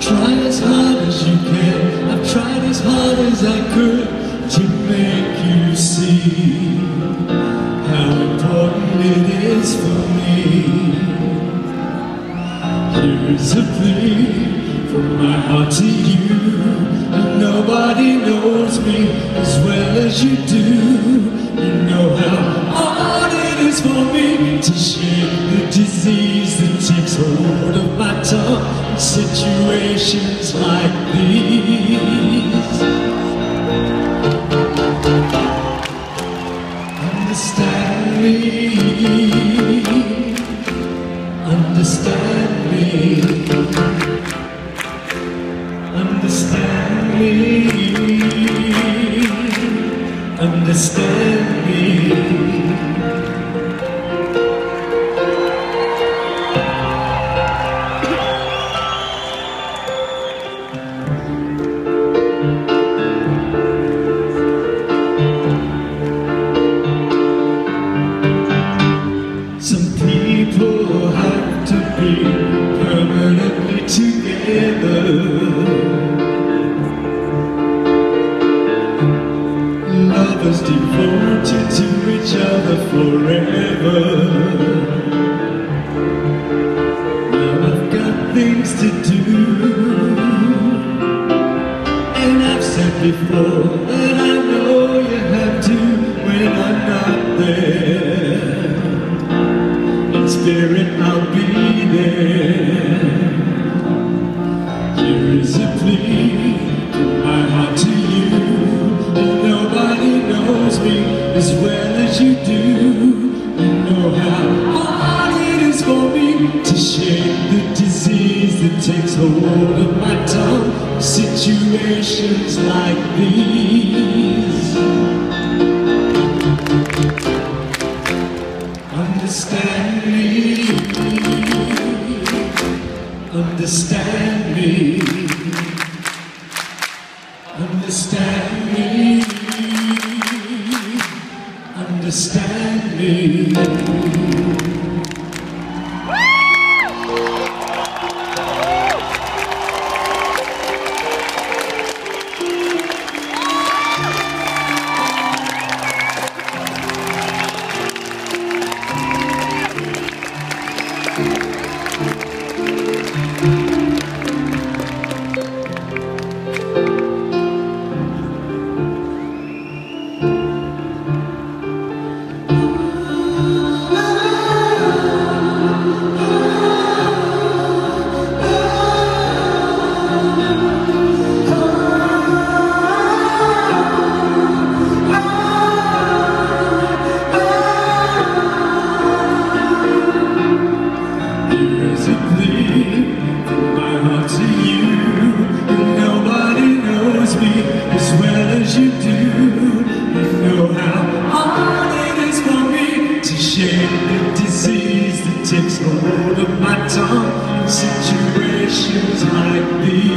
Try as hard as you can. I've tried as hard as I could to make you see how important it is for me. Here's a plea from my heart to you, and nobody knows me as well as you do. You know how hard it is for me to shake the disease that takes hold of my tongue in situations like these. Understand me, understand me, understand me, understand me. People have to be permanently together. Lovers devoted to each other forever. Now I've got things to do, and I've said before that I know you have to when I'm not there. In spirit I'll be there. Here is a plea from my heart to you, and nobody knows me as well as you do. You know how hard it is for me to shake the disease that takes hold of my tongue in situations like these. Understand me, understand me, understand me, understand me. Here's a plea from my heart to you, and nobody knows me as well as you do. You know how hard it is for me to shake the disease that takes hold of my tongue in situations like these.